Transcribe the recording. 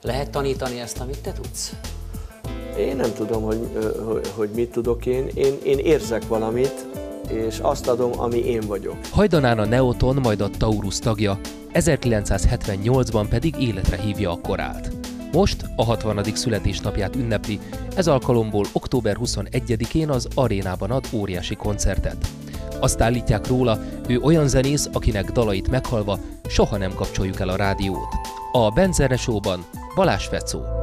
Lehet tanítani ezt, amit te tudsz? Én nem tudom, hogy mit tudok én. Én érzek valamit, és azt adom, ami én vagyok. Hajdanán a Neoton, majd a Taurus tagja, 1978-ban pedig életre hívja a korált. Most a 60. születésnapját ünnepli, ez alkalomból október 21-én az Arénában ad óriási koncertet. Azt állítják róla, ő olyan zenész, akinek dalait meghallva soha nem kapcsoljuk el a rádiót. A Benzene Show-ban Balázs Fecó.